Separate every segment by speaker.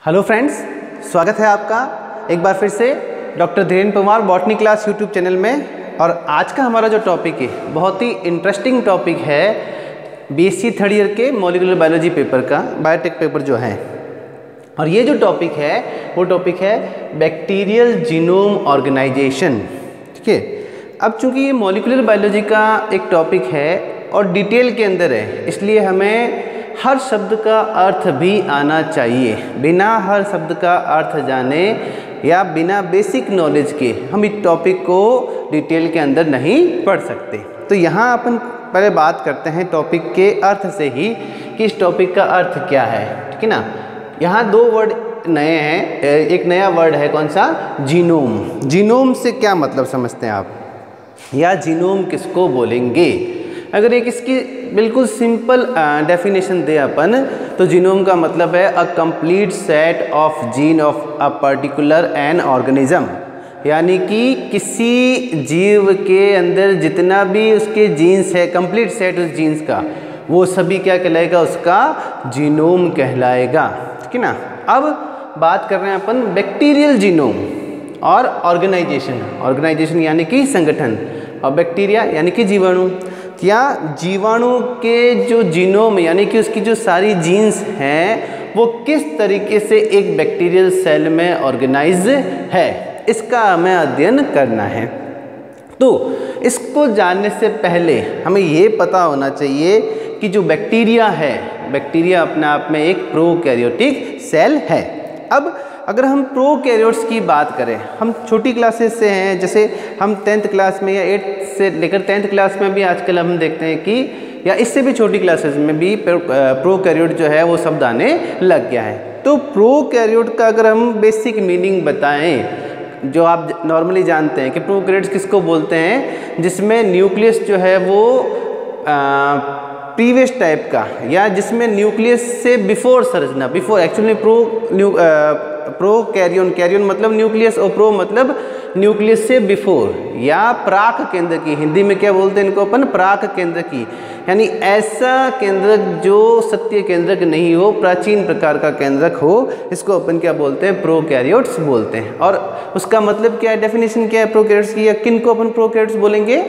Speaker 1: Hello friends, स्वागत है आपका एक बार फिर से doctor Dhirendra Pawar botany class YouTube channel में। और आज का हमारा जो टॉपिक है बहुत ही इंटरेस्टिंग टॉपिक है बीएससी थर्ड ईयर के मॉलिक्यूलर बायोलॉजी पेपर का, बायोटेक पेपर जो है। और ये जो टॉपिक है वो टॉपिक है बैक्टीरियल जीनोम ऑर्गेनाइजेशन। ठीक है, अब चूँकि ये मॉलिक्यूलर बायोलॉजी का एक टॉपिक है और डिटेल के अंदर है, इसलिए हमें हर शब्द का अर्थ भी आना चाहिए। बिना हर शब्द का अर्थ जाने या बिना बेसिक नॉलेज के हम इस टॉपिक को डिटेल के अंदर नहीं पढ़ सकते। तो यहाँ अपन पहले बात करते हैं टॉपिक के अर्थ से ही कि इस टॉपिक का अर्थ क्या है। ठीक है ना, यहाँ दो वर्ड नए हैं। एक नया वर्ड है कौन सा? जीनोम। जीनोम से क्या मतलब समझते हैं आप, या जीनोम किसको बोलेंगे? अगर एक इसकी बिल्कुल सिंपल डेफिनेशन दे अपन तो जीनोम का मतलब है a complete set of gene of a particular an organism, यानी कि किसी जीव के अंदर जितना भी उसके जीन्स है, कंप्लीट सेट उस जीन्स का, वो सभी क्या कहलाएगा? उसका जीनोम कहलाएगा। ठीक है ना। अब बात कर रहे हैं अपन बैक्टीरियल जीनोम और ऑर्गेनाइजेशन। ऑर्गेनाइजेशन यानी कि संगठन, और बैक्टीरिया यानी कि जीवाणु। या जीवाणु के जो जीनोम यानी कि उसकी जो सारी जीन्स हैं वो किस तरीके से एक बैक्टीरियल सेल में ऑर्गेनाइज है, इसका हमें अध्ययन करना है। तो इसको जानने से पहले हमें ये पता होना चाहिए कि जो बैक्टीरिया है, बैक्टीरिया अपने आप में एक प्रोकैरियोटिक सेल है। अब अगर हम प्रोकैरियोट्स की बात करें, हम छोटी क्लासेस से हैं, जैसे हम 10th क्लास में या 8th से लेकर 10th क्लास में भी आजकल हम देखते हैं कि या इससे भी छोटी क्लासेस में भी प्रोकैरियोट जो है वो शब्द आने लग गया है। तो प्रोकैरियोट का अगर हम बेसिक मीनिंग बताएं, जो आप नॉर्मली जानते हैं कि प्रोकैरियोट्स किसको बोलते हैं, जिसमें न्यूक्लियस जो है वो प्रीवियस टाइप का, या जिसमें न्यूक्लियस से बिफोर संरचना, बिफोर एक्चुअली प्रोकैरियोन, कैरियोन मतलब न्यूक्लियस और प्रो मतलब न्यूक्लियस से बिफोर, या प्राक केंद्र की, हिंदी में क्या बोलते हैं इनको अपन? प्राक केंद्र की, यानी ऐसा केंद्रक जो सत्य केंद्रक नहीं हो, प्राचीन प्रकार का केंद्रक हो, इसको अपन क्या बोलते हैं? प्रोकैरियोट्स बोलते हैं। और उसका मतलब क्या है, डेफिनेशन क्या है प्रोकैरियोट्स की, या किन को अपन प्रोकैरियोट्स बोलेंगे?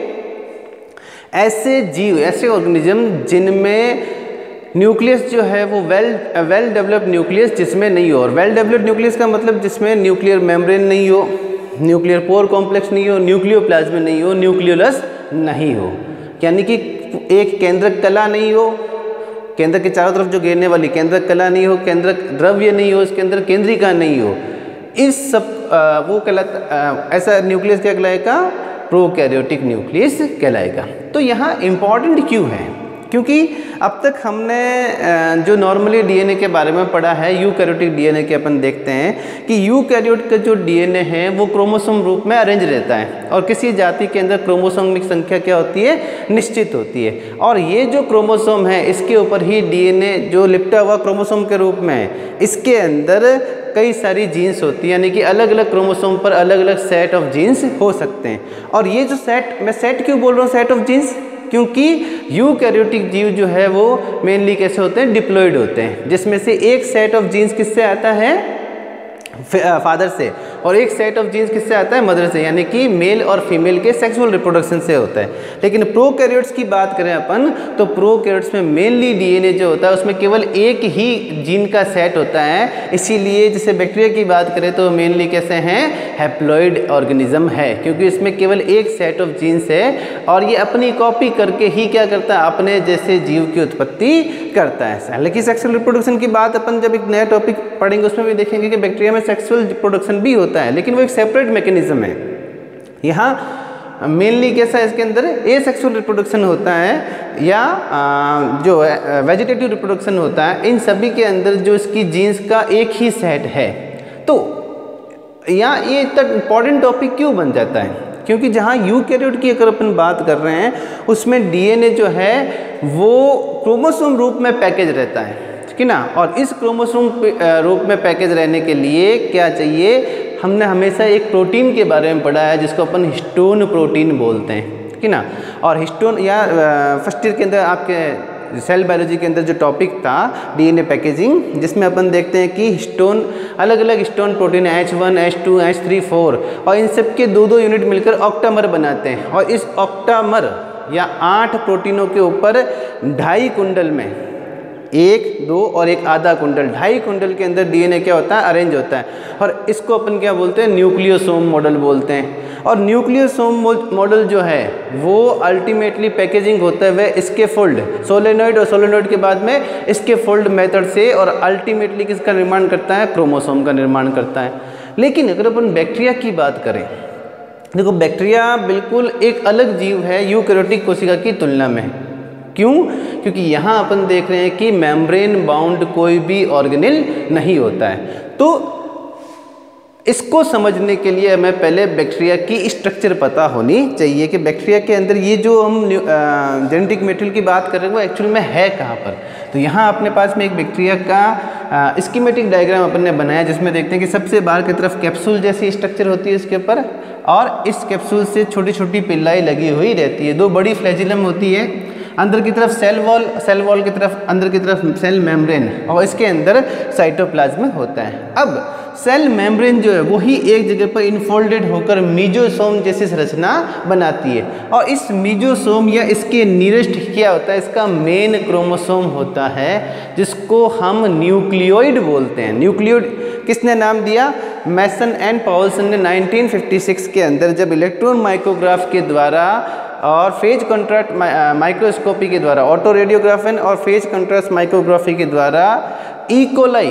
Speaker 1: ऐसे जीव, ऐसे ऑर्गेनिज्म जिनमें न्यूक्लियस जो है वो वेल डेवलप्ड न्यूक्लियस जिसमें नहीं हो। और वेल डेवलप्ड न्यूक्लियस का मतलब जिसमें न्यूक्लियर मेम्ब्रेन नहीं हो, न्यूक्लियर पोर कॉम्प्लेक्स नहीं हो, न्यूक्लियोप्लाज्म नहीं हो, न्यूक्लियोलस नहीं हो, यानी कि एक केंद्रक कला नहीं हो, केंद्र के चारों तरफ जो घेरने वाली केंद्रक कला नहीं हो, केंद्रक द्रव्य नहीं हो, इसके अंदर केंद्रिका नहीं हो, इस सब वो कहलाता, ऐसा न्यूक्लियस क्या कहलाएगा? प्रोकैरियोटिक न्यूक्लियस कहलाएगा। तो यहाँ इम्पॉर्टेंट क्यों है? क्योंकि अब तक हमने जो नॉर्मली डीएनए के बारे में पढ़ा है, यूकैरियोटिक डीएनए के अपन देखते हैं कि यूकैरियोट का जो डीएनए है वो क्रोमोसोम रूप में अरेंज रहता है, और किसी जाति के अंदर क्रोमोसोमिक संख्या क्या होती है? निश्चित होती है। और ये जो क्रोमोसोम है इसके ऊपर ही डीएनए जो लिपटा हुआ क्रोमोसोम के रूप में है, इसके अंदर कई सारी जीन्स होती है, यानी कि अलग अलग क्रोमोसोम पर अलग अलग सेट ऑफ जीन्स हो सकते हैं। और ये जो सेट, मैं सेट क्यों बोल रहा हूँ सेट ऑफ जीन्स? क्योंकि यूकैरियोटिक जीव जो है वो मेनली कैसे होते हैं? डिप्लॉयड होते हैं, जिसमें से एक सेट ऑफ जीन्स किससे आता है? फादर से, और एक सेट ऑफ जीन्स किससे आता है? मदर से, यानी कि मेल और फीमेल के सेक्सुअल रिप्रोडक्शन से होता है। लेकिन प्रोकैरियोट्स की बात करें अपन तो प्रोकैरियोट्स में मेनली डीएनए जो होता है उसमें केवल एक ही जीन का सेट होता है। इसीलिए जैसे बैक्टीरिया की बात करें तो मेनली कैसे हैं? हैप्लॉइड ऑर्गेनिज्म है, क्योंकि इसमें केवल एक सेट ऑफ जीन्स है और ये अपनी कॉपी करके ही क्या करता है? अपने जैसे जीव की उत्पत्ति करता है। हालांकि सेक्सुअल रिप्रोडक्शन की बात अपन जब एक नया टॉपिक पढ़ेंगे उसमें भी देखेंगे कि बैक्टीरिया में सेक्सुअल रिप्रोडक्शन भी होता है, लेकिन वो एक सेपरेट मैकेनिज्म है। यहाँ मेनली कैसा है? इसके अंदर एसेक्सुअल रिप्रोडक्शन होता है, या जो वेजिटेटिव रिप्रोडक्शन होता है। इन सभी के अंदर जो इसकी जीन्स का एक ही सेट है। तो यहाँ ये इतना इम्पॉर्टेंट टॉपिक क्यों बन जाता है? क्योंकि जहाँ यूकैरियोट की अगर अपन बात कर रहे हैं उसमें डीएनए जो है वो क्रोमोसोम रूप में पैकेज रहता है, ठीक है ना। और इस क्रोमोसोम रूप में पैकेज रहने के लिए क्या चाहिए? हमने हमेशा एक प्रोटीन के बारे में पढ़ा है जिसको अपन हिस्टोन प्रोटीन बोलते हैं, ठीक है ना। और हिस्टोन या फर्स्ट ईयर के अंदर आपके सेल बायोलॉजी के अंदर जो टॉपिक था डीएनए पैकेजिंग, जिसमें अपन देखते हैं कि हिस्टोन, अलग अलग histone protein H1, H2, H3, 4 और इन सब के 2-2 यूनिट मिलकर ऑक्टामर बनाते हैं। और इस ऑक्टामर या 8 प्रोटीनों के ऊपर 2.5 कुंडल में 1, 2 और 1 आधा कुंडल, 2.5 कुंडल के अंदर डीएनए क्या होता है, अरेंज होता है। और इसको अपन क्या बोलते हैं, न्यूक्लियोसोम मॉडल बोलते हैं। और न्यूक्लियोसोम मॉडल जो है वो अल्टीमेटली पैकेजिंग होता है वह स्कैफोल्ड, सोलेनॉइड और सोलेनॉइड के बाद में स्कैफोल्ड मेथड से, और अल्टीमेटली किसका निर्माण करता है, क्रोमोसोम का निर्माण करता है। लेकिन अगर अपन बैक्टीरिया की बात करें, देखो बैक्टीरिया बिल्कुल एक अलग जीव है यूकैरियोटिक कोशिका की तुलना में। क्यों? क्योंकि यहाँ अपन देख रहे हैं कि मेम्ब्रेन बाउंड कोई भी ऑर्गेनेल नहीं होता है। तो इसको समझने के लिए हमें पहले बैक्टीरिया की स्ट्रक्चर पता होनी चाहिए कि बैक्टीरिया के अंदर ये जो हम जेनेटिक मटेरियल की बात कर रहे हैं वो एक्चुअल में है कहाँ पर। तो यहाँ अपने पास में एक बैक्टीरिया का स्कीमेटिक डायग्राम अपन ने बनाया, जिसमें देखते हैं कि सबसे बाहर की तरफ कैप्सूल जैसी स्ट्रक्चर होती है इसके ऊपर, और इस कैप्सूल से छोटी छोटी पिल्लाई लगी हुई रहती है। 2 बड़ी फ्लैजिलम होती है, अंदर की तरफ सेल वॉल की तरफ, अंदर की तरफ सेल मेम्ब्रेन, और इसके अंदर साइटोप्लाज्म होता है। अब सेल मेम्ब्रेन जो है वही एक जगह पर इनफोल्डेड होकर मीजोसोम जैसी संरचना बनाती है। और इस मीजोसोम या इसके नियरेस्ट क्या होता है, इसका मेन क्रोमोसोम होता है, जिसको हम न्यूक्लियोइड बोलते हैं। न्यूक्लियोइड किसने नाम दिया, मैसन एंड पाउलसन ने 1956 के अंदर, जब इलेक्ट्रॉन माइक्रोग्राफ के द्वारा और फेज कंट्रास्ट माइक्रोस्कोपी के द्वारा, ऑटो रेडियोग्राफन और फेज कंट्रास्ट माइक्रोग्राफी के द्वारा इकोलाई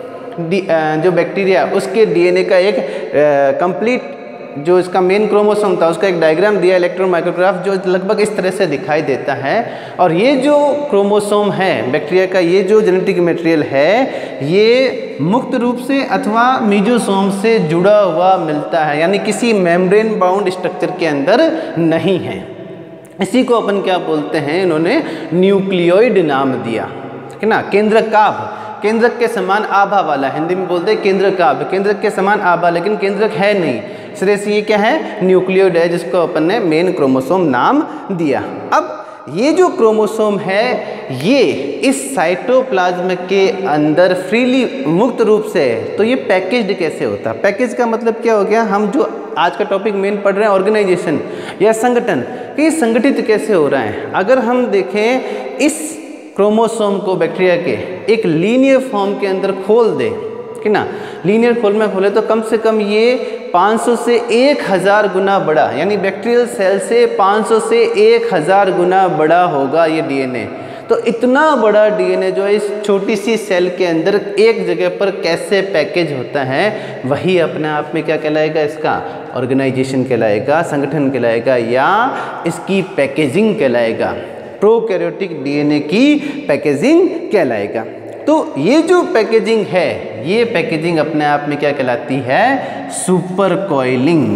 Speaker 1: जो बैक्टीरिया उसके डीएनए का एक कंप्लीट जो इसका मेन क्रोमोसोम था उसका एक डायग्राम दिया इलेक्ट्रॉन माइक्रोग्राफ, जो लगभग इस तरह से दिखाई देता है। और ये जो क्रोमोसोम है बैक्टीरिया का, ये जो जेनेटिक मटेरियल है, ये मुक्त रूप से अथवा मीजोसोम से जुड़ा हुआ मिलता है, यानी किसी मेम्ब्रेन बाउंड स्ट्रक्चर के अंदर नहीं है। इसी को अपन क्या बोलते हैं, इन्होंने न्यूक्लियोइड नाम दिया, है ना। केंद्रकाभ, केंद्रक के समान आभा वाला, हिंदी में बोलते हैं केंद्रकाभ, केंद्रक के समान आभा, लेकिन केंद्रक है नहीं, इस तरह से ये क्या है, न्यूक्लियोइड है, जिसको अपन ने मेन क्रोमोसोम नाम दिया। अब ये जो क्रोमोसोम है ये इस साइटोप्लाज्म के अंदर फ्रीली मुक्त रूप से है। तो ये पैकेज्ड कैसे होता है, पैकेज का मतलब क्या हो गया, हम जो आज का टॉपिक मेन पढ़ रहे हैं ऑर्गेनाइजेशन या संगठन, कि ये संगठित कैसे हो रहा है। अगर हम देखें इस क्रोमोसोम को बैक्टीरिया के एक लीनियर फॉर्म के अंदर खोल दे, कि ना, लीनियर फॉर्म में खोले तो कम से कम ये 500 से 1000 गुना बड़ा, यानी बैक्टीरियल सेल से 500 से 1000 गुना बड़ा होगा ये डीएनए। तो इतना बड़ा डीएनए जो है इस छोटी सी सेल के अंदर एक जगह पर कैसे पैकेज होता है, वही अपने आप में क्या कहलाएगा, इसका ऑर्गेनाइजेशन कहलाएगा, संगठन कहलाएगा, या इसकी पैकेजिंग कहलाएगा, प्रोकैरियोटिक डीएनए की पैकेजिंग कहलाएगा। तो ये जो पैकेजिंग है, ये पैकेजिंग अपने आप में क्या कहलाती है, सुपर कॉइलिंग।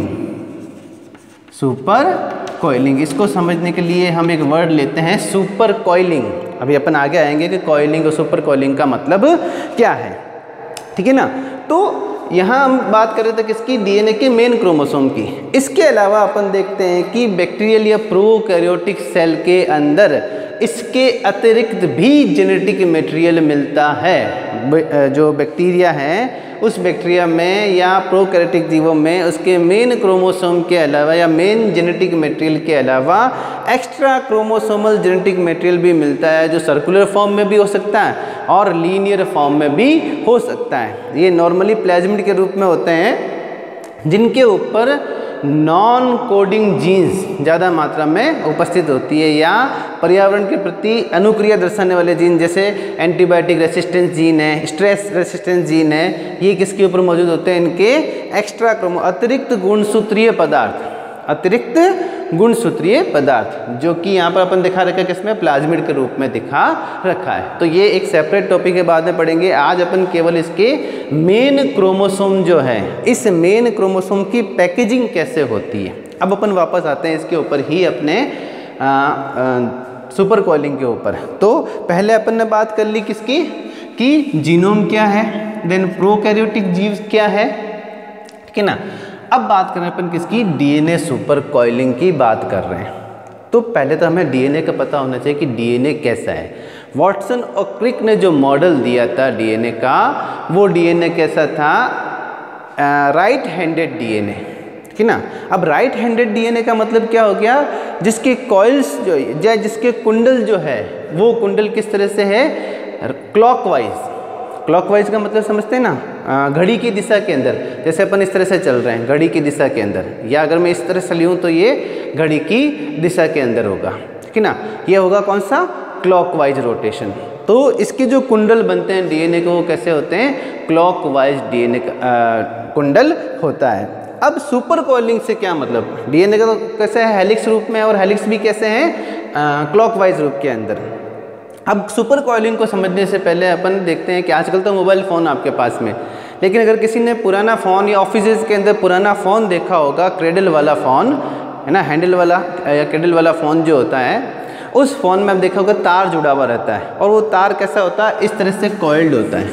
Speaker 1: सुपर कॉइलिंग, इसको समझने के लिए हम एक वर्ड लेते हैं सुपर कॉइलिंग। अभी अपन आगे आएंगे कि कॉइलिंग और सुपर कॉइलिंग का मतलब क्या है, ठीक है ना। तो यहाँ हम बात कर रहे थे किसकी, डीएनए के मेन क्रोमोसोम की। इसके अलावा अपन देखते हैं कि बैक्टीरियल या प्रोकैरियोटिक सेल के अंदर इसके अतिरिक्त भी जेनेटिक मटेरियल मिलता है। जो बैक्टीरिया है उस बैक्टीरिया में या प्रोकैरियोटिक जीवों में उसके मेन क्रोमोसोम के अलावा या मेन जेनेटिक मटेरियल के अलावा एक्स्ट्रा क्रोमोसोमल जेनेटिक मटेरियल भी मिलता है, जो सर्कुलर फॉर्म में भी हो सकता है और लीनियर फॉर्म में भी हो सकता है। ये नॉर्मली प्लाज्मिड के रूप में होते हैं, जिनके ऊपर नॉन कोडिंग जीन्स ज़्यादा मात्रा में उपस्थित होती है, या पर्यावरण के प्रति अनुक्रिया दर्शाने वाले जीन, जैसे एंटीबायोटिक रेसिस्टेंस जीन है, स्ट्रेस रेसिस्टेंस जीन है, ये किसके ऊपर मौजूद होते हैं, इनके एक्स्ट्रा अतिरिक्त गुणसूत्रीय पदार्थ, अतिरिक्त गुणसूत्रीय पदार्थ, जो कि यहाँ पर अपन दिखा रखा है किसमें, प्लाज्मिड के रूप में दिखा रखा है। तो ये एक सेपरेट टॉपिक के बाद में पढ़ेंगे। आज अपन केवल इसके मेन क्रोमोसोम जो है, इस मेन क्रोमोसोम की पैकेजिंग कैसे होती है। अब अपन वापस आते हैं इसके ऊपर ही, अपने सुपर कॉइलिंग के ऊपर। तो पहले अपन ने बात कर ली किसकी, कि जीनोम क्या है, देन प्रोकैरियोटिक जीव क्या है, ठीक है ना। अब बात कर रहे हैं अपन किसकी, डीएनए सुपर कॉइलिंग की बात कर रहे हैं। तो पहले तो हमें डीएनए का पता होना चाहिए कि डीएनए कैसा है। वॉटसन और क्रिक ने जो मॉडल दिया था डीएनए का, वो डीएनए कैसा था? राइट हैंडेड डीएनए, ठीक है ना। अब राइट हैंडेड डीएनए का मतलब क्या हो गया? जिसके कॉइल्स जो या जिसके कुंडल जो है वो कुंडल किस तरह से है? क्लॉकवाइज। क्लॉकवाइज का मतलब समझते हैं ना, घड़ी की दिशा के अंदर, जैसे अपन इस तरह से चल रहे हैं घड़ी की दिशा के अंदर, या अगर मैं इस तरह से लूँ तो ये घड़ी की दिशा के अंदर होगा, ठीक है ना। ये होगा कौन सा? Clockwise rotation. तो इसके जो कुंडल बनते हैं डीएनए के वो कैसे होते हैं? क्लॉकवाइज डीएनए कुंडल होता है। अब सुपर कॉइलिंग से क्या मतलब? डीएनए का तो कैसे है? हेलिक्स रूप में, और हेलिक्स भी कैसे हैं? क्लॉकवाइज रूप के अंदर। अब सुपर कॉइलिंग को समझने से पहले अपन देखते हैं कि आजकल तो मोबाइल फ़ोन आपके पास में, लेकिन अगर किसी ने पुराना फ़ोन या ऑफिस के अंदर पुराना फ़ोन देखा होगा, क्रेडल वाला फ़ोन है ना, हैंडल वाला या क्रेडल वाला फ़ोन जो होता है, उस फ़ोन में आप देखा होगा तार जुड़ा हुआ रहता है, और वो तार कैसा होता है? इस तरह से कॉइल्ड होता है,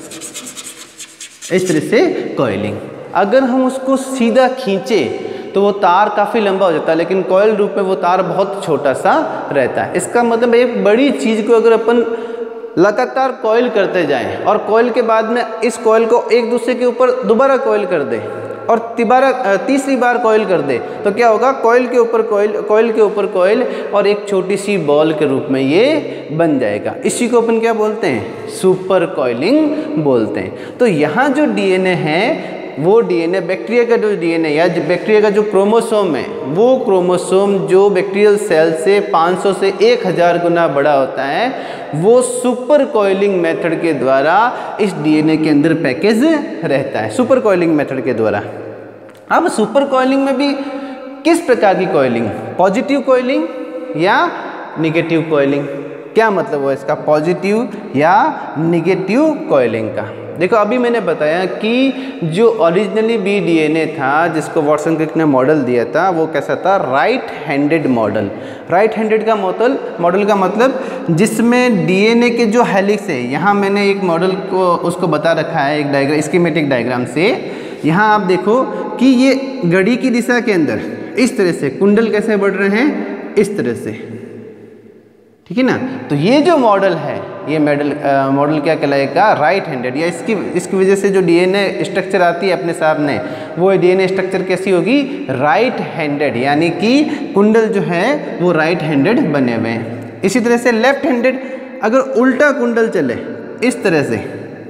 Speaker 1: इस तरह से कॉइलिंग। अगर हम उसको सीधा खींचे तो वो तार काफ़ी लंबा हो जाता है, लेकिन कॉइल रूप में वो तार बहुत छोटा सा रहता है। इसका मतलब एक बड़ी चीज़ को अगर अपन लगातार कॉइल करते जाएं और कॉइल के बाद में इस कॉइल को एक दूसरे के ऊपर दोबारा कॉइल कर दें और तीसरी बार कॉइल कर दे, तो क्या होगा? कॉइल के ऊपर कॉइल, कॉइल के ऊपर कॉइल, और एक छोटी सी बॉल के रूप में ये बन जाएगा। इसी को अपन क्या बोलते हैं? सुपर कॉइलिंग बोलते हैं। तो यहाँ जो डीएनए है वो डीएनए, बैक्टीरिया का जो डीएनए या बैक्टीरिया का जो क्रोमोसोम है, वो क्रोमोसोम जो बैक्टीरियल सेल से 500 से 1000 गुना बड़ा होता है, वो सुपर कॉइलिंग मेथड के द्वारा इस डीएनए के अंदर पैकेज रहता है, सुपर कॉइलिंग मेथड के द्वारा। अब सुपर कॉइलिंग में भी किस प्रकार की कॉइलिंग? पॉजिटिव कॉइलिंग या निगेटिव कॉइलिंग? क्या मतलब हुआ इसका? पॉजिटिव या निगेटिव कॉइलिंग का। देखो अभी मैंने बताया कि जो ओरिजिनली भी डीएनए था जिसको वॉटसन क्रिक ने मॉडल दिया था, वो कैसा था? Right handed model. Right handed का मॉडल का मतलब जिसमें डीएनए के जो हेलिक्स है, यहाँ मैंने एक मॉडल को उसको बता रखा है एक डायग्राम, स्कीमेटिक डायग्राम से। यहाँ आप देखो कि ये घड़ी की दिशा के अंदर इस तरह से कुंडल कैसे बढ़ रहे हैं? इस तरह से, ठीक है ना। तो ये जो मॉडल है, ये मॉडल क्या कहलाएगा? Right handed. या इसकी वजह से जो डीएनए स्ट्रक्चर आती है अपने सामने, वो डीएनए स्ट्रक्चर कैसी होगी? राइट हैंडेड, यानी कि कुंडल जो है वो राइट हैंडेड बने हुए हैं। इसी तरह से लेफ्ट हैंडेड, अगर उल्टा कुंडल चले इस तरह से,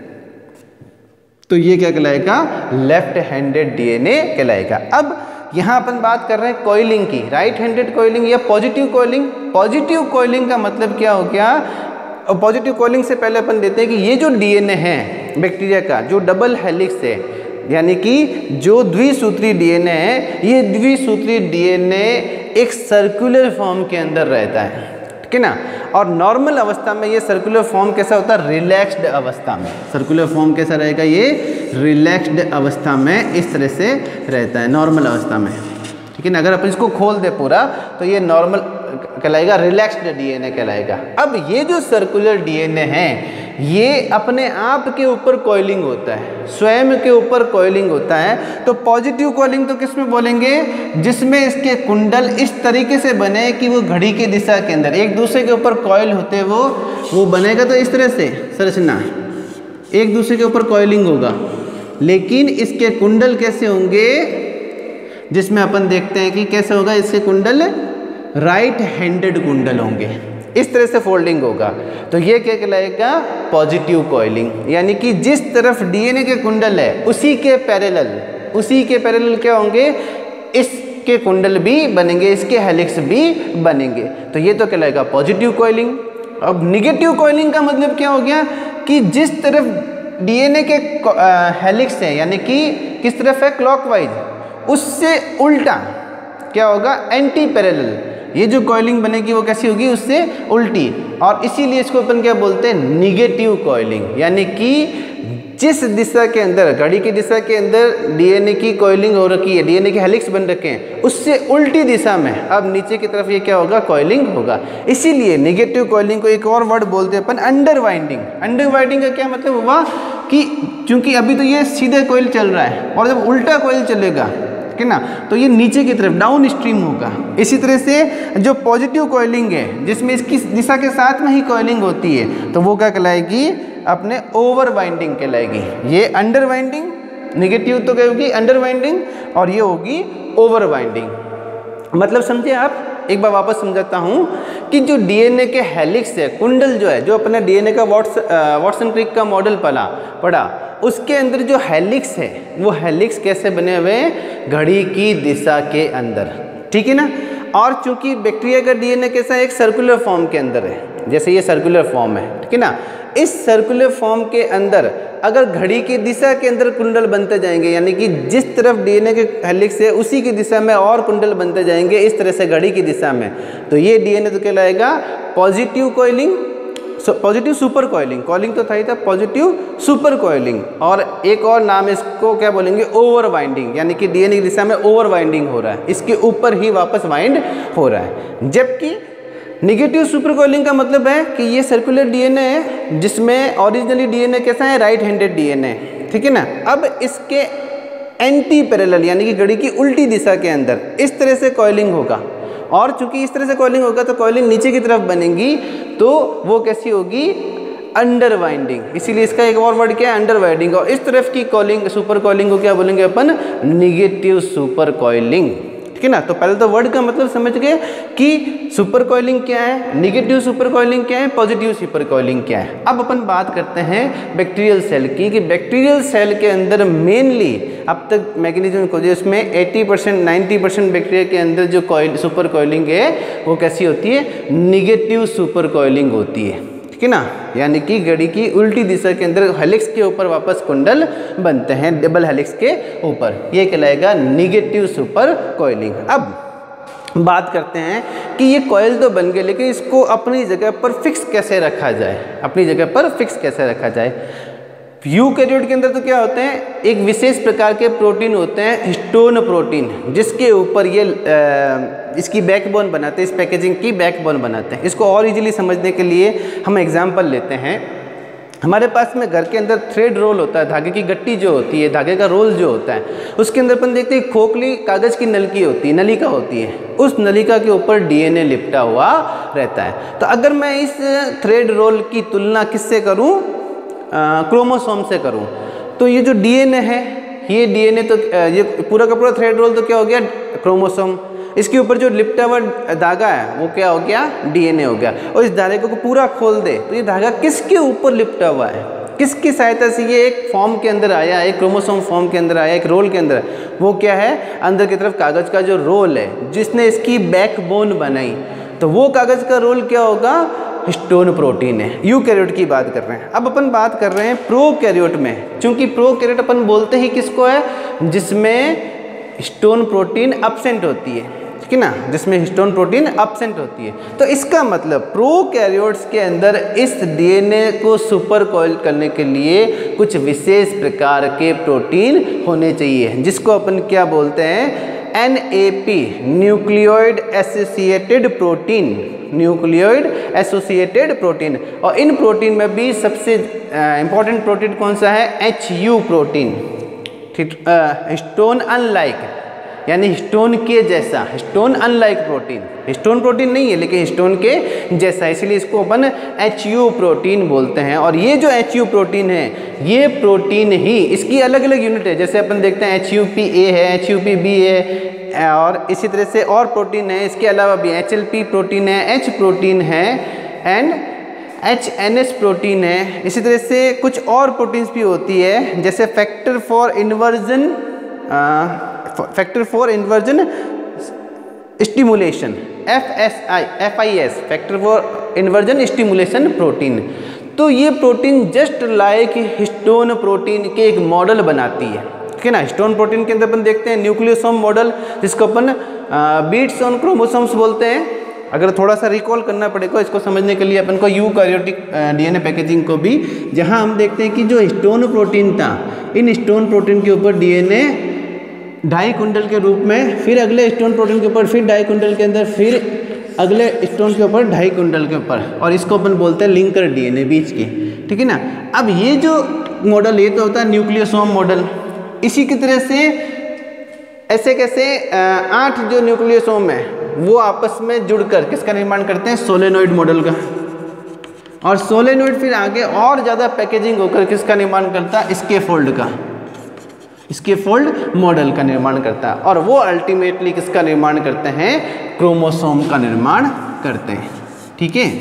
Speaker 1: तो ये क्या कहलाएगा? लेफ्ट हैंडेड डीएनए कहलाएगा। अब यहाँ अपन बात कर रहे हैं कॉइलिंग की, राइट हैंडेड कॉइलिंग या पॉजिटिव कॉइलिंग। पॉजिटिव कॉइलिंग का मतलब क्या हो गया? और पॉजिटिव कॉइलिंग से पहले अपन देते हैं कि ये जो डीएनए है बैक्टीरिया का, जो डबल हेलिक्स है, यानी कि जो द्विसूत्री डीएनए है, ये द्विसूत्री डीएनए एक सर्कुलर फॉर्म के अंदर रहता है, ठीक है ना। और नॉर्मल अवस्था में ये सर्कुलर फॉर्म कैसा होता है? रिलैक्स्ड अवस्था में। सर्कुलर फॉर्म कैसा रहेगा? ये रिलैक्स्ड अवस्था में इस तरह से रहता है, नॉर्मल अवस्था में, ठीक है ना। अगर अपन इसको खोल दे पूरा तो ये नॉर्मल कहलाएगा, रिलैक्स्ड डीएनए कहलाएगा। अब ये जो सर्कुलर डीएनए है, ये अपने आप के ऊपर कॉइलिंग होता है, स्वयं के ऊपर कॉइलिंग होता है। तो पॉजिटिव कॉइलिंग तो किस में बोलेंगे? जिसमें इसके कुंडल इस तरीके से बने कि वो घड़ी की दिशा के अंदर एक दूसरे के ऊपर कॉइल होते, वो बनेगा। तो इस तरह से संरचना, एक दूसरे के ऊपर कॉइलिंग होगा, लेकिन इसके कुंडल कैसे होंगे? जिसमें अपन देखते हैं कि कैसे होगा इसके कुंडल? राइट हैंडेड कुंडल होंगे, इस तरह से फोल्डिंग होगा। तो ये क्या कहलाएगा? Positive coiling. यानी कि जिस तरफ डीएनए के कुंडल है उसी के पैरेलल क्या होंगे? इसके कुंडल भी बनेंगे, इसके हेलिक्स भी बनेंगे। तो ये तो कहलाएगा पॉजिटिव कॉइलिंग। अब निगेटिव कॉइलिंग का मतलब क्या हो गया? कि जिस तरफ डीएनए के हेलिक्स है, यानी कि किस तरफ है? क्लॉकवाइज, उससे उल्टा क्या होगा? Anti parallel. ये जो कॉइलिंग बनेगी वो कैसी होगी? उससे उल्टी। और इसीलिए इसको अपन क्या बोलते हैं? Negative coiling. यानी कि जिस दिशा के अंदर, घड़ी की दिशा के अंदर डीएनए की कॉइलिंग हो रखी है, डीएनए के हेलिक्स बन रखे हैं, उससे उल्टी दिशा में अब नीचे की तरफ ये क्या होगा? कॉइलिंग होगा। इसीलिए निगेटिव कॉइलिंग को एक और वर्ड बोलते हैं अपन, अंडरवाइंडिंग। अंडरवाइंडिंग का क्या मतलब हुआ? कि चूंकि अभी तो ये सीधे कॉइल चल रहा है, और जब उल्टा कॉइल चलेगा ठीक है ना। तो ये नीचे की तरफ डाउन स्ट्रीम होगा। इसी तरह से जो पॉजिटिव कॉइलिंग है जिसमें इसकी दिशा के साथ में ही कॉइलिंग होती है तो वो क्या कहलाएगी, अपने ओवर वाइंडिंग कहलाएगी। ये अंडर वाइंडिंग, निगेटिव तो क्या होगी अंडर वाइंडिंग, और ये होगी ओवर वाइंडिंग। मतलब समझे आप, एक बार वापस समझाता हूँ कि जो डीएनए के हेलिक्स है, कुंडल जो है, जो अपने डीएनए का वाटसन क्रिक का मॉडल पढ़ा उसके अंदर जो हेलिक्स है वो हेलिक्स कैसे बने हुए हैं, घड़ी की दिशा के अंदर, ठीक है ना। और चूंकि बैक्टीरिया का डीएनए कैसा है, एक सर्कुलर फॉर्म के अंदर है, जैसे ये सर्कुलर फॉर्म है, ठीक है ना। इस सर्कुलर फॉर्म के अंदर अगर घड़ी की दिशा के अंदर कुंडल बनते जाएंगे, यानी कि जिस तरफ डीएनए के हेलिक्स है उसी की दिशा में और कुंडल बनते जाएंगे, इस तरह से घड़ी की दिशा में, तो ये डीएनए तो कहलाएगा positive coiling, positive super coiling. Coiling तो था ही था, पॉजिटिव सुपर कॉइलिंग। और एक और नाम इसको क्या बोलेंगे, ओवर वाइंडिंग, यानी कि डीएनए की दिशा में ओवर वाइंडिंग हो रहा है, इसके ऊपर ही वापस वाइंड हो रहा है। जबकि निगेटिव सुपर कॉइलिंग का मतलब है कि ये सर्कुलर डीएनए है जिसमें ओरिजिनली डीएनए कैसा है, राइट हैंडेड डीएनए, ठीक है ना। अब इसके एंटी पैरेलल यानी कि घड़ी की उल्टी दिशा के अंदर इस तरह से कॉइलिंग होगा, और चूंकि इस तरह से कॉइलिंग होगा तो कॉइलिंग नीचे की तरफ बनेगी, तो वो कैसी होगी, अंडर वाइंडिंग। इसीलिए इसका एक और वर्ड क्या है, अंडर वाइंडिंग। और इस तरफ की कॉइलिंग, सुपर कॉइलिंग को क्या बोलेंगे अपन, निगेटिव सुपर कॉइलिंग, ठीक है ना। तो पहले तो वर्ड का मतलब समझ गए कि सुपर कॉइलिंग क्या है, निगेटिव सुपर कॉइलिंग क्या है, पॉजिटिव सुपर कॉइलिंग क्या है। अब अपन बात करते हैं बैक्टीरियल सेल की, कि बैक्टीरियल सेल के अंदर मेनली अब तक मैकेनिज्म खोजे, उसमें 80% 90% बैक्टीरिया के अंदर जो सुपर कॉइलिंग है वो कैसी होती है, निगेटिव सुपर कॉइलिंग होती है, ठीक है ना। यानी कि घड़ी की उल्टी दिशा के अंदर हेलिक्स के ऊपर वापस कुंडल बनते हैं, डबल हेलिक्स के ऊपर, ये कहलाएगा निगेटिव सुपर कॉइलिंग। अब बात करते हैं कि ये कॉइल तो बन गए, लेकिन इसको अपनी जगह पर फिक्स कैसे रखा जाए, अपनी जगह पर फिक्स कैसे रखा जाए। यूकैरियोट के अंदर तो क्या होते हैं, एक विशेष प्रकार के प्रोटीन होते हैं, हिस्टोन प्रोटीन, जिसके ऊपर ये इसकी बैकबोन बनाते हैं, इस पैकेजिंग की बैकबोन बनाते हैं। इसको और इजीली समझने के लिए हम एग्जांपल लेते हैं। हमारे पास में घर के अंदर थ्रेड रोल होता है, धागे की गट्टी जो होती है, धागे का रोल जो होता है, उसके अंदर अपन देखते हैं खोखली कागज़ की नलकी होती है, नलिका होती है, उस नलिका के ऊपर डीएनए लिपटा हुआ रहता है। तो अगर मैं इस थ्रेड रोल की तुलना किससे करूँ, क्रोमोसोम से करूं, तो ये जो डीएनए है, ये डीएनए तो ये पूरा का पूरा थ्रेड रोल तो क्या हो गया, क्रोमोसोम। इसके ऊपर जो लिपटा हुआ धागा है वो क्या हो गया, डीएनए हो गया। और इस धागे को पूरा खोल दे तो ये धागा किसके ऊपर लिपटा हुआ है, किसकी सहायता से ये एक फॉर्म के अंदर आया, एक क्रोमोसोम फॉर्म के अंदर आया, एक रोल के अंदर, वो क्या है, अंदर की तरफ कागज़ का जो रोल है जिसने इसकी बैकबोन बनाई, तो वो कागज़ का रोल क्या होगा, हिस्टोन प्रोटीन है। यूकैरियोट की बात कर रहे हैं। अब अपन बात कर रहे हैं प्रोकैरियोट में, क्योंकि प्रोकैरियोट अपन बोलते ही किसको है, जिसमें हिस्टोन प्रोटीन अब्सेंट होती है, ठीक है ना, जिसमें हिस्टोन प्रोटीन अब्सेंट होती है। तो इसका मतलब प्रोकैरियोट्स के अंदर इस डीएनए को सुपर कॉइल करने के लिए कुछ विशेष प्रकार के प्रोटीन होने चाहिए, जिसको अपन क्या बोलते हैं, NAP, nucleoid associated protein, nucleoid associated protein. और इन प्रोटीन में भी सबसे इंपॉर्टेंट प्रोटीन कौन सा है, HU प्रोटीन, हिस्टोन अनलाइक, यानी हिस्टोन के जैसा, histone unlike protein, histone protein नहीं है लेकिन हिस्टोन के जैसा, इसलिए इसको अपन HU प्रोटीन बोलते हैं। और ये जो HU प्रोटीन है, ये प्रोटीन ही, इसकी अलग अलग यूनिट है, जैसे अपन देखते हैं HUPA है, HUPB है, और इसी तरह से और प्रोटीन है, इसके अलावा भी HLP प्रोटीन है, H प्रोटीन है, एंड HNS प्रोटीन है। इसी तरह से कुछ और प्रोटीन्स भी होती है, जैसे factor for inversion stimulation, FIS, factor for inversion stimulation protein. तो ये protein just like histone protein के एक मॉडल बनाती है, ठीक है ना। हिस्टोन प्रोटीन के अंदर अपन देखते हैं न्यूक्लियोसोम मॉडल, जिसको अपन बीट्स ऑन क्रोमोसोम्स बोलते हैं। अगर थोड़ा सा रिकॉल करना पड़ेगा इसको समझने के लिए अपन को यूकैरियोटिक डीएनए पैकेजिंग को भी, जहां हम देखते हैं कि जो हिस्टोन प्रोटीन था, इन हिस्टोन प्रोटीन के ऊपर डीएनए ढाई कुंडल के रूप में, फिर अगले हिस्टोन प्रोटीन के ऊपर फिर ढाई कुंडल के अंदर, फिर अगले हिस्टोन के ऊपर ढाई कुंडल के ऊपर, और इसको अपन बोलते हैं लिंकर डीएनए बीच की, ठीक है ना। अब ये जो मॉडल, ये तो होता है न्यूक्लियोसोम मॉडल। इसी की तरह से ऐसे कैसे 8 जो न्यूक्लियोसोम है वो आपस में जुड़कर किसका निर्माण करते हैं, सोलेनोइड मॉडल का। और सोलेनोइड फिर आगे और ज़्यादा पैकेजिंग होकर किसका निर्माण करता है, स्कैफोल्ड का, स्कैफोल्ड मॉडल का निर्माण करता है। और वो अल्टीमेटली किसका निर्माण करते हैं, क्रोमोसोम का निर्माण करते हैं। ठीक है,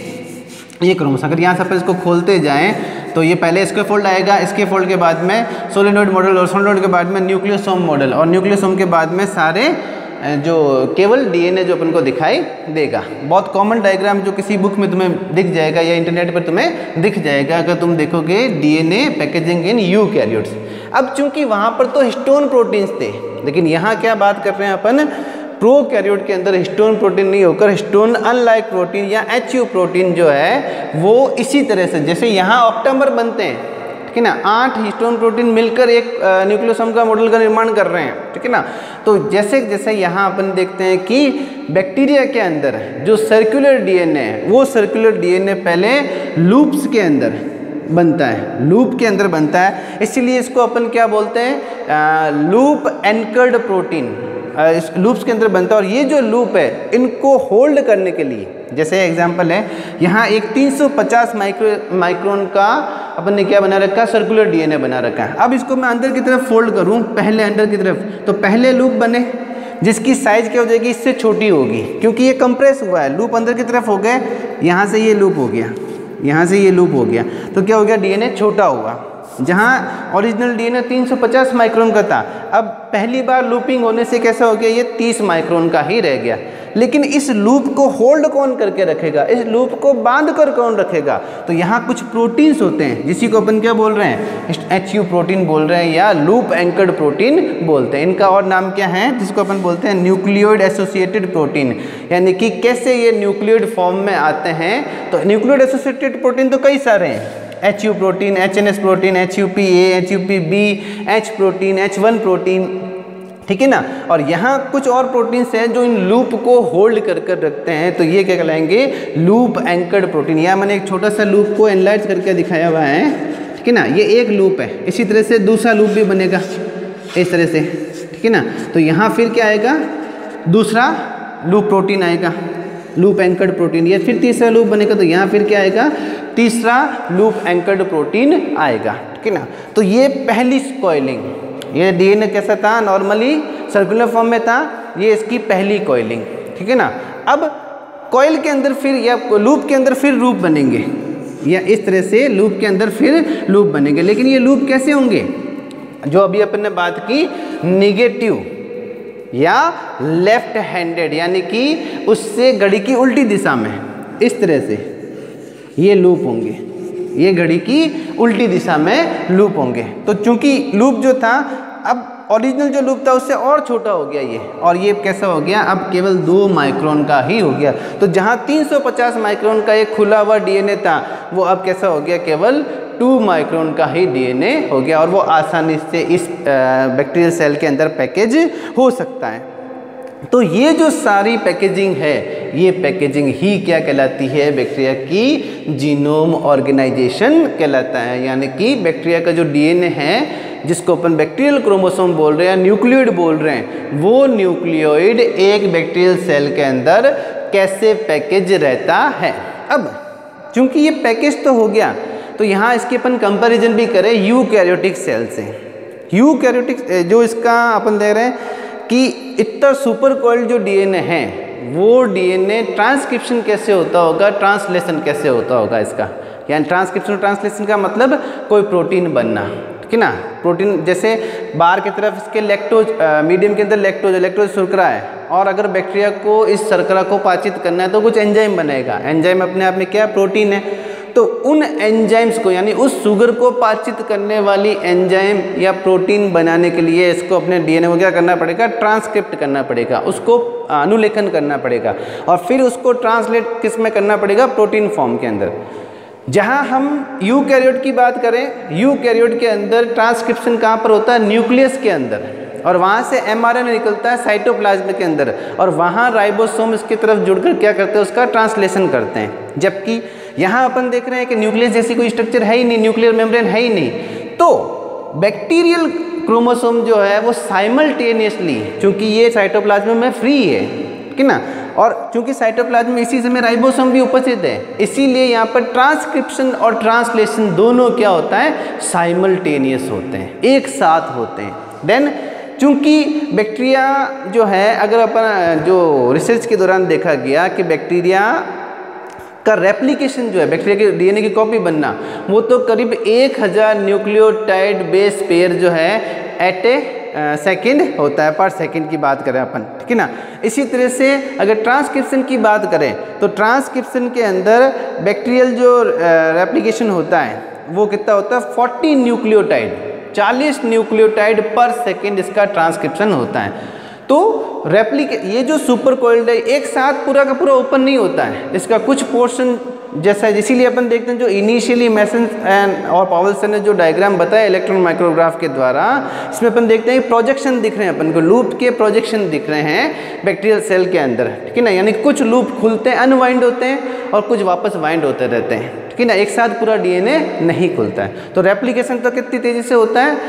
Speaker 1: ये क्रोमोसोम अगर यहाँ से अपन इसको खोलते जाएं तो ये पहले स्कैफोल्ड आएगा, स्कैफोल्ड के बाद में सोलेनोइड मॉडल, और सोलेनोइड के बाद में न्यूक्लियोसोम मॉडल, और न्यूक्लियोसोम के बाद में सारे जो केवल डीएनए जो अपन को दिखाई देगा। बहुत कॉमन डायग्राम जो किसी बुक में तुम्हें दिख जाएगा या इंटरनेट पर तुम्हें दिख जाएगा अगर तुम देखोगे डीएनए पैकेजिंग इन यूकैरियोट्स। अब चूंकि वहाँ पर तो हिस्टोन प्रोटीन्स थे, लेकिन यहाँ क्या बात कर रहे हैं अपन, प्रोकैरियोट के अंदर हिस्टोन प्रोटीन नहीं होकर हिस्टोन अनलाइक प्रोटीन या एचयू प्रोटीन जो है वो इसी तरह से जैसे यहाँ ऑक्टामर बनते हैं, ठीक है ना, 8 हिस्टोन प्रोटीन मिलकर एक न्यूक्लियोसोम का मॉडल का निर्माण कर रहे हैं, ठीक है ना। तो जैसे जैसे यहाँ अपन देखते हैं कि बैक्टीरिया के अंदर जो सर्कुलर डीएनए है वो सर्कुलर डीएनए पहले लूप्स के अंदर बनता है, लूप के अंदर बनता है, इसीलिए इसको अपन क्या बोलते हैं, लूप एंकर्ड प्रोटीन इस लूप्स के अंदर बनता है। और ये जो लूप है इनको होल्ड करने के लिए, जैसे एग्जांपल है यहाँ एक 350 माइक्रोन का अपन ने क्या बना रखा है, सर्कुलर डीएनए बना रखा है। अब इसको मैं अंदर की तरफ फोल्ड करूँ, पहले अंदर की तरफ, तो पहले लूप बने जिसकी साइज क्या हो जाएगी, इससे छोटी होगी क्योंकि ये कंप्रेस हुआ है, लूप अंदर की तरफ हो गए, यहाँ से ये लूप हो गया, यहाँ से ये लूप हो गया, तो क्या हो गया, डीएनए छोटा हुआ। जहाँ ओरिजिनल डीएनए 350 माइक्रोन का था, अब पहली बार लूपिंग होने से कैसा हो गया, ये 30 माइक्रोन का ही रह गया। लेकिन इस लूप को होल्ड कौन करके रखेगा, इस लूप को बांध कर कौन रखेगा, तो यहाँ कुछ प्रोटीन्स होते हैं जिसी को अपन क्या बोल रहे हैं, एचयू प्रोटीन बोल रहे हैं या लूप एंकर्ड प्रोटीन बोलते हैं। इनका और नाम क्या है, जिसको अपन बोलते हैं न्यूक्लियोइड एसोसिएटेड प्रोटीन, यानी कि कैसे ये न्यूक्लियोइड फॉर्म में आते हैं। तो न्यूक्लियोइड एसोसिएटेड प्रोटीन तो कई सारे हैं, HU protein, HNS protein, HUPA, HUPB, H protein, H1 protein, ठीक है ना। और यहाँ कुछ और प्रोटीन्स हैं जो इन लूप को होल्ड कर कर रखते हैं, तो ये क्या कहलाएंगे, लूप एंकर्ड प्रोटीन। यहाँ मैंने एक छोटा सा लूप को एनलार्ज करके दिखाया हुआ है, ठीक है ना, ये एक लूप है। इसी तरह से दूसरा लूप भी बनेगा इस तरह से, ठीक है ना। तो यहाँ फिर क्या आएगा, दूसरा लूप प्रोटीन आएगा, लूप एंकर्ड प्रोटीन। ये फिर तीसरा लूप बनेगा, तो यहाँ फिर क्या आएगा, तीसरा लूप एंकर्ड प्रोटीन आएगा, ठीक है ना। तो ये पहली कॉइलिंग, ये डीएनए कैसा था, नॉर्मली सर्कुलर फॉर्म में था, ये इसकी पहली कॉइलिंग, ठीक है ना। अब कॉइल के अंदर फिर या लूप के अंदर फिर लूप बनेंगे, या इस तरह से लूप के अंदर फिर लूप बनेंगे। लेकिन ये लूप कैसे होंगे, जो अभी अपन ने बात की, निगेटिव या लेफ्ट हैंडेड, यानी कि उससे घड़ी की उल्टी दिशा में इस तरह से ये लूप होंगे, ये घड़ी की उल्टी दिशा में लूप होंगे। तो चूंकि लूप जो था, अब ओरिजिनल जो लूप था उससे और छोटा हो गया ये, और ये कैसा हो गया, अब केवल 2 माइक्रोन का ही हो गया। तो जहाँ 350 माइक्रोन का एक खुला हुआ डीएनए था, वो अब कैसा हो गया, केवल 2 माइक्रोन का ही डीएनए हो गया, और वो आसानी से इस बैक्टीरियल सेल के अंदर पैकेज हो सकता है। तो ये जो सारी पैकेजिंग है, ये पैकेजिंग ही क्या कहलाती है, बैक्टीरिया की जीनोम ऑर्गेनाइजेशन कहलाता है। यानी कि बैक्टीरिया का जो डीएनए है, जिसको अपन बैक्टीरियल क्रोमोसोम बोल रहे हैं, न्यूक्लियोइड बोल रहे हैं, वो न्यूक्लियोइड एक बैक्टीरियल सेल के अंदर कैसे पैकेज रहता है। अब चूंकि ये पैकेज तो हो गया, तो यहाँ इसके अपन कंपैरिजन भी करें यूकैरियोटिक सेल से। यूकैरियोटिक जो इसका अपन दे रहे हैं कि इतना सुपर कॉइल्ड जो डीएनए है, वो डीएनए ट्रांसक्रिप्शन कैसे होता होगा, ट्रांसलेशन कैसे होता होगा इसका, यानी ट्रांसक्रिप्शन और ट्रांसलेशन का मतलब कोई प्रोटीन बनना, ठीक है ना। प्रोटीन जैसे बाहर की तरफ इसके लैक्टोज, मीडियम के अंदर लैक्टोज शर्करा है, और अगर बैक्टीरिया को इस शर्करा को पाचित करना है तो कुछ एंजाइम बनेगा। एंजाइम अपने आप में क्या है, प्रोटीन है। तो उन एंजाइम्स को, यानी उस शुगर को पाचित करने वाली एंजाइम या प्रोटीन बनाने के लिए इसको अपने डीएनए को क्या करना पड़ेगा, ट्रांसक्रिप्ट करना पड़ेगा, उसको अनुलेखन करना पड़ेगा, और फिर उसको ट्रांसलेट किस में करना पड़ेगा, प्रोटीन फॉर्म के अंदर। जहां हम यूकैरियोट की बात करें, यूकैरियोट के अंदर ट्रांसक्रिप्शन कहाँ पर होता है, न्यूक्लियस के अंदर, और वहाँ से एमआरएनए निकलता है साइटोप्लाज्म के अंदर, और वहाँ राइबोसोम इसकी तरफ जुड़कर क्या करते हैं, उसका ट्रांसलेशन करते हैं। जबकि यहाँ अपन देख रहे हैं कि न्यूक्लियस जैसी कोई स्ट्रक्चर है ही नहीं, न्यूक्लियर मेम्ब्रेन है ही नहीं। तो बैक्टीरियल क्रोमोसोम जो है वो साइमल्टेनियसली, चूंकि ये साइटोप्लाज्म में फ्री है, ठीक है ना, और चूंकि साइटोप्लाज्म में इसी समय राइबोसोम भी उपस्थित है, इसीलिए यहाँ पर ट्रांसक्रिप्शन और ट्रांसलेशन दोनों क्या होता है, साइमल्टेनियस होते हैं, एक साथ होते हैं। देन चूंकि बैक्टीरिया जो है, अगर अपन जो रिसर्च के दौरान देखा गया कि बैक्टीरिया का रेप्लिकेशन जो है, बैक्टीरिया के डीएनए की कॉपी बनना, वो तो करीब 1000 न्यूक्लियोटाइड बेस पेयर जो है एट ए सेकेंड होता है, पर सेकेंड की बात करें अपन, ठीक है ना। इसी तरह से अगर ट्रांसक्रिप्शन की बात करें तो ट्रांसक्रिप्शन के अंदर बैक्टीरियल जो रेप्लिकेशन होता है वो कितना होता है, 40 न्यूक्लियोटाइड, 40 न्यूक्लियोटाइड पर सेकेंड इसका ट्रांसक्रिप्शन होता है। तो ये जो सुपर कोइल्ड है एक साथ पूरा का पूरा ओपन नहीं होता है, इसका कुछ पोर्शन जैसा है, इसीलिए अपन देखते हैं जो इनिशियली मेसन एंड और पावलसन ने जो डायग्राम बताया इलेक्ट्रॉन माइक्रोग्राफ के द्वारा, इसमें अपन देखते हैं प्रोजेक्शन दिख रहे हैं, अपन को लूप के प्रोजेक्शन दिख रहे हैं बैक्टीरियल सेल के अंदर, ठीक है ना, यानी कुछ लूप खुलते हैं, अनवाइंड होते हैं, और कुछ वापस वाइंड होते रहते हैं, ठीक है ना, एक साथ पूरा डीएनए नहीं खुलता है। तो रेप्लिकेशन तो कितनी तेजी से होता है,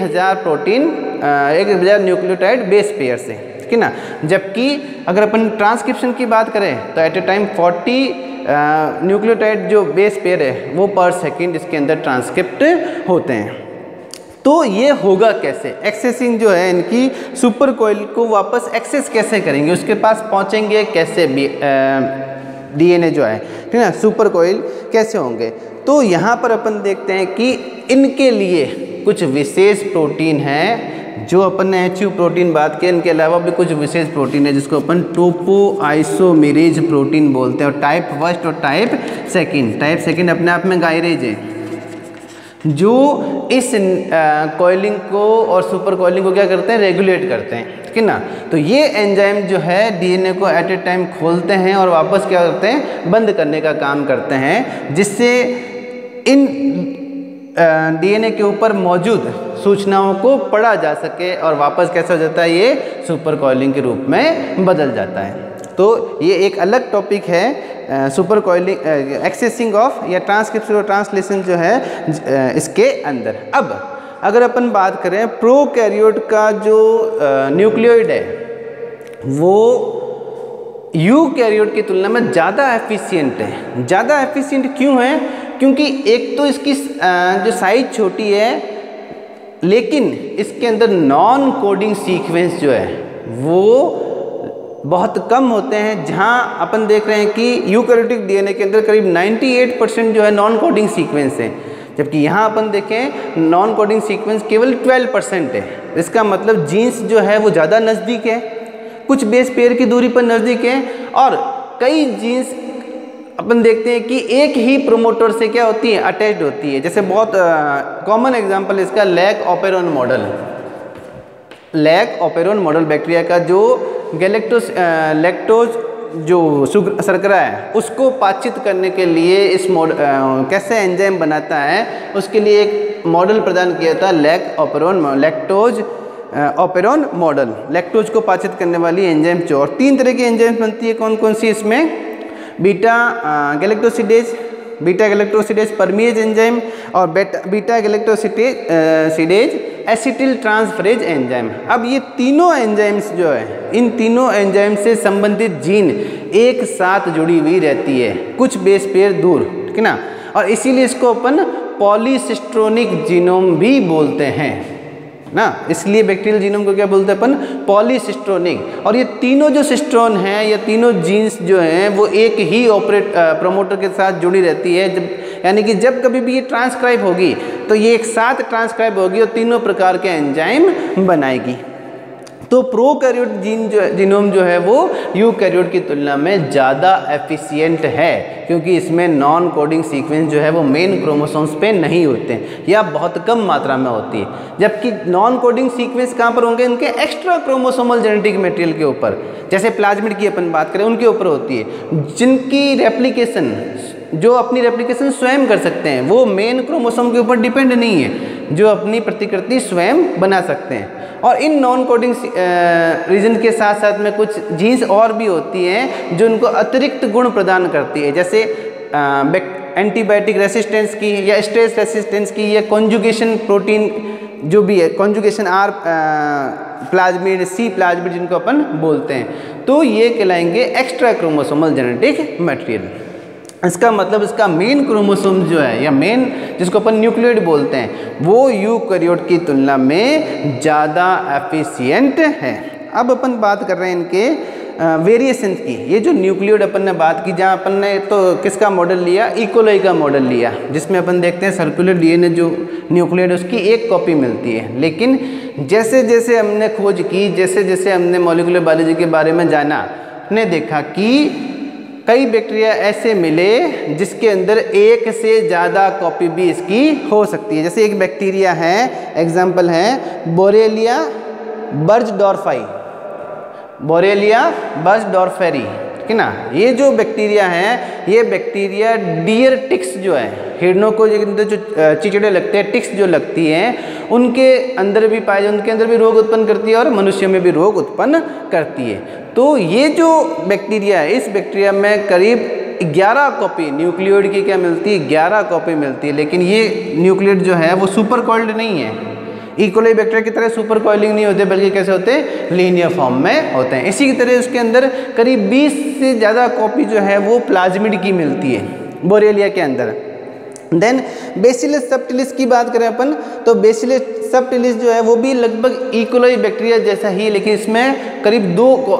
Speaker 1: 1000 न्यूक्लियोटाइड बेस पेयर से, ठीक है ना, जबकि अगर अपन ट्रांसक्रिप्शन की बात करें तो एट ए टाइम 40 न्यूक्लियोटाइड जो बेस पेयर है वो पर सेकेंड इसके अंदर ट्रांसक्रिप्ट होते हैं। तो ये होगा कैसे, एक्सेसिंग जो है इनकी सुपर कोइल को वापस एक्सेस कैसे करेंगे, उसके पास पहुंचेंगे कैसे डीएनए जो है, ठीक है ना, सुपर कोइल कैसे होंगे। तो यहाँ पर अपन देखते हैं कि इनके लिए कुछ विशेष प्रोटीन है, जो अपन ने HU प्रोटीन बात की, इनके अलावा भी कुछ विशेष प्रोटीन है जिसको अपन टोपोआइसोमेरेज प्रोटीन बोलते हैं, और टाइप फर्स्ट और टाइप सेकंड अपने आप में गायरेज है, जो इस कॉइलिंग को और सुपर कॉइलिंग को क्या करते हैं, रेगुलेट करते हैं, ठीक है ना। तो ये एंजाइम जो है डीएनए को एट ए टाइम खोलते हैं और वापस क्या करते हैं, बंद करने का काम करते हैं, जिससे इन डीएनए के ऊपर मौजूद सूचनाओं को पढ़ा जा सके और वापस कैसा हो जाता है, ये सुपर कॉइलिंग के रूप में बदल जाता है। तो ये एक अलग टॉपिक है, सुपर कॉइलिंग, एक्सेसिंग ऑफ या ट्रांसक्रिप्शन और ट्रांसलेशन जो है इसके अंदर। अब अगर अपन बात करें प्रोकैरियोट का जो न्यूक्लियोइड है वो यूकैरियोट की तुलना में ज़्यादा एफिशिएंट है। ज़्यादा एफिशिएंट क्यों है, क्योंकि एक तो इसकी जो साइज छोटी है, लेकिन इसके अंदर नॉन कोडिंग सीक्वेंस जो है वो बहुत कम होते हैं। जहां अपन देख रहे हैं कि यूकैरियोटिक डीएनए के अंदर करीब 98% जो है नॉन कोडिंग सीक्वेंस है, जबकि यहाँ अपन देखें नॉन कोडिंग सीक्वेंस केवल 12% है। इसका मतलब जीन्स जो है वो ज़्यादा नज़दीक है, कुछ बेस पेयर की दूरी पर नज़दीक है, और कई जीन्स अपन देखते हैं कि एक ही प्रोमोटर से क्या होती है, अटैच्ड होती है। जैसे बहुत कॉमन एग्जांपल इसका लैक ऑपेरॉन मॉडल बैक्टीरिया का, जो लैक्टोज जो शर्करा है उसको पाचित करने के लिए इस कैसे एंजाइम बनाता है, उसके लिए एक मॉडल प्रदान किया था लैक्टोज ऑपेरॉन मॉडल, लैक्टोज को पाचित करने वाली एंजाइम। और 3 तरह की एंजाइम बनती है, कौन कौन सी इसमें, बीटा गैलेक्टोसिडेज परमीज एंजाइम और beta galactosidase acetyl transferase enzyme. अब ये तीनों एंजाइम्स जो है, इन तीनों एंजाइम से संबंधित जीन एक साथ जुड़ी हुई रहती है, कुछ बेस पेयर दूर, ठीक है ना, और इसीलिए इसको अपन पॉलीसिस्ट्रोनिक जीनोम भी बोलते हैं ना। इसलिए बैक्टीरियल जीनोम को क्या बोलते हैं अपन, पॉलीसिस्ट्रोनिक। और ये तीनों जो सिस्ट्रोन हैं, ये तीनों जीन्स जो हैं वो एक ही प्रोमोटर के साथ जुड़ी रहती है, यानी कि जब कभी भी ये ट्रांसक्राइब होगी तो ये एक साथ ट्रांसक्राइब होगी और तीनों प्रकार के एंजाइम बनाएगी। तो प्रोकैरियोट जीनोम जो है वो यूकैरियोट की तुलना में ज़्यादा एफिशिएंट है, क्योंकि इसमें नॉन कोडिंग सीक्वेंस जो है वो मेन क्रोमोसोम्स पे नहीं होते हैं या बहुत कम मात्रा में होती है। जबकि नॉन कोडिंग सीक्वेंस कहाँ पर होंगे, इनके एक्स्ट्रा क्रोमोसोमल जेनेटिक मटेरियल के ऊपर, जैसे प्लाज्मिड की अपन बात करें उनके ऊपर होती है, जिनकी रेप्लिकेशन जो अपनी रेप्लिकेशन स्वयं कर सकते हैं, वो मेन क्रोमोसोम के ऊपर डिपेंड नहीं है, जो अपनी प्रतिकृति स्वयं बना सकते हैं। और इन नॉन कोडिंग रीजन के साथ साथ में कुछ जीन्स और भी होती हैं जो उनको अतिरिक्त गुण प्रदान करती है, जैसे एंटीबायोटिक रेसिस्टेंस की या स्ट्रेस रेसिस्टेंस की या कॉन्जुगेशन प्रोटीन जो भी है conjugation R plasmid, C plasmid जिनको अपन बोलते हैं, तो ये कहलाएंगे एक्स्ट्रा क्रोमोसोमल जेनेटिक मटेरियल। इसका मतलब इसका मेन क्रोमोसोम जो है या मेन जिसको अपन न्यूक्लियोइड बोलते हैं वो यूकैरियोट की तुलना में ज़्यादा एफिशिएंट है। अब अपन बात कर रहे हैं इनके वेरिएशन की। ये जो न्यूक्लियोइड अपन ने बात की, जहाँ अपन ने तो किसका मॉडल लिया, इकोलाई का मॉडल लिया, जिसमें अपन देखते हैं सर्कुलर डीएनए जो न्यूक्लियोइड उसकी एक कॉपी मिलती है। लेकिन जैसे जैसे हमने खोज की, जैसे जैसे हमने मॉलिक्यूलर बायोलॉजी के बारे में जाना, हमने देखा कि कई बैक्टीरिया ऐसे मिले जिसके अंदर एक से ज़्यादा कॉपी भी इसकी हो सकती है। जैसे एक बैक्टीरिया है, एग्जाम्पल है बोरेलिया बर्जडॉर्फाई, बोरेलिया बर्जडॉर्फेरी, ठीक है ना। ये जो बैक्टीरिया है, ये बैक्टीरिया डियर टिक्स जो है, हिरणों को जो चिचड़े लगते हैं, टिक्स जो लगती हैं, उनके अंदर भी पाए जाते, उनके अंदर भी रोग उत्पन्न करती है और मनुष्य में भी रोग उत्पन्न करती है। तो ये जो बैक्टीरिया है, इस बैक्टीरिया में करीब 11 कॉपी न्यूक्लियोइड की क्या मिलती है, 11 कॉपी मिलती है। लेकिन ये न्यूक्लियोइड जो है वो सुपर कॉइल्ड नहीं है, इकोलाई बैक्टीरिया की तरह सुपर कॉइलिंग नहीं होते, बल्कि कैसे होते हैं, लीनियर फॉर्म में होते हैं। इसी की तरह उसके अंदर करीब 20 से ज़्यादा कॉपी जो है वो प्लाज्मिड की मिलती है बोरेलिया के अंदर। देन बेसिलस सबटिलिस की बात करें अपन, तो बेसिलस सबटिलिस जो है वो भी लगभग इकोलाई बैक्टीरिया जैसा ही, लेकिन इसमें करीब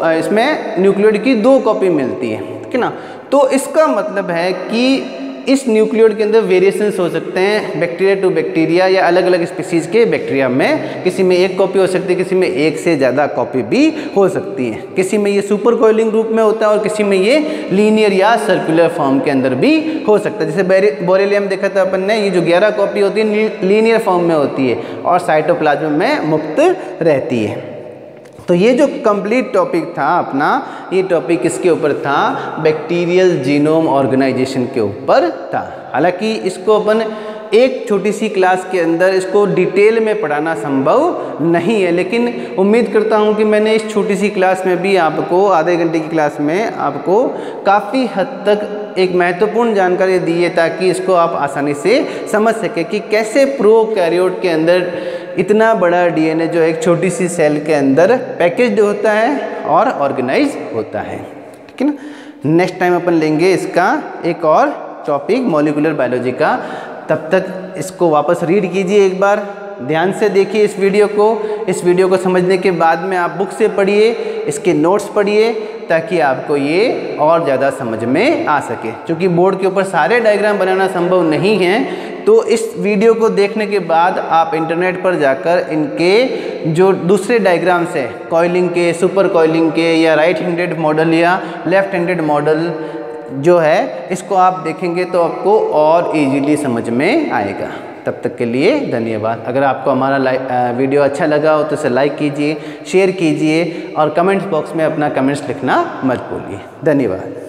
Speaker 1: इसमें न्यूक्लियोइड की 2 कॉपी मिलती है, ठीक है ना। तो इसका मतलब है कि इस न्यूक्लियोइड के अंदर वेरिएशंस हो सकते हैं बैक्टीरिया टू बैक्टीरिया या अलग अलग स्पीसीज के बैक्टीरिया में। किसी में 1 कॉपी हो सकती है, किसी में 1 से ज़्यादा कॉपी भी हो सकती है। किसी में ये सुपर कॉइलिंग रूप में होता है और किसी में ये लीनियर या सर्कुलर फॉर्म के अंदर भी हो सकता है। जैसे बोरेलिया में देखा था अपन ने, ये जो 11 कॉपी होती है लीनियर फॉर्म में होती है और साइटोप्लाज्म में मुक्त रहती है। तो ये जो कंप्लीट टॉपिक था अपना, ये टॉपिक किसके ऊपर था, बैक्टीरियल जीनोम ऑर्गेनाइजेशन के ऊपर था। हालांकि इसको अपन एक छोटी सी क्लास के अंदर इसको डिटेल में पढ़ाना संभव नहीं है, लेकिन उम्मीद करता हूँ कि मैंने इस छोटी सी क्लास में भी आपको, आधे घंटे की क्लास में आपको काफ़ी हद तक एक महत्वपूर्ण जानकारी दी है, ताकि इसको आप आसानी से समझ सकें कि कैसे प्रोकैरियोट के अंदर इतना बड़ा डीएनए जो एक छोटी सी सेल के अंदर पैकेज्ड होता है और ऑर्गेनाइज होता है, ठीक है ना। नेक्स्ट टाइम अपन लेंगे इसका एक और टॉपिक मॉलिक्यूलर बायोलॉजी का। तब तक इसको वापस रीड कीजिए, एक बार ध्यान से देखिए इस वीडियो को। इस वीडियो को समझने के बाद में आप बुक से पढ़िए, इसके नोट्स पढ़िए, ताकि आपको ये और ज़्यादा समझ में आ सके। क्योंकि बोर्ड के ऊपर सारे डायग्राम बनाना संभव नहीं है, तो इस वीडियो को देखने के बाद आप इंटरनेट पर जाकर इनके जो दूसरे डायग्राम्स हैं, कॉइलिंग के, सुपर कॉइलिंग के, या राइट हैंडेड मॉडल या लेफ्ट हैंडेड मॉडल जो है, इसको आप देखेंगे तो आपको और इजीली समझ में आएगा। तब तक के लिए धन्यवाद। अगर आपको हमारा वीडियो अच्छा लगा हो तो इसे लाइक कीजिए, शेयर कीजिए और कमेंट्स बॉक्स में अपना कमेंट्स लिखना मत भूलिए। धन्यवाद।